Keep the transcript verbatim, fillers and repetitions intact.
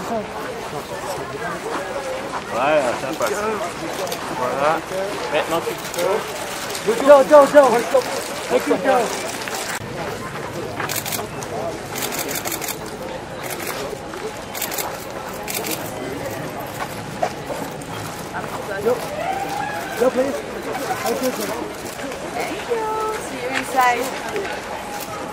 Voilà, ça passe. Voilà. Maintenant tu peux. Go, go, go. Let you go. Go. Go, please. Thank you. Thank you. See you inside.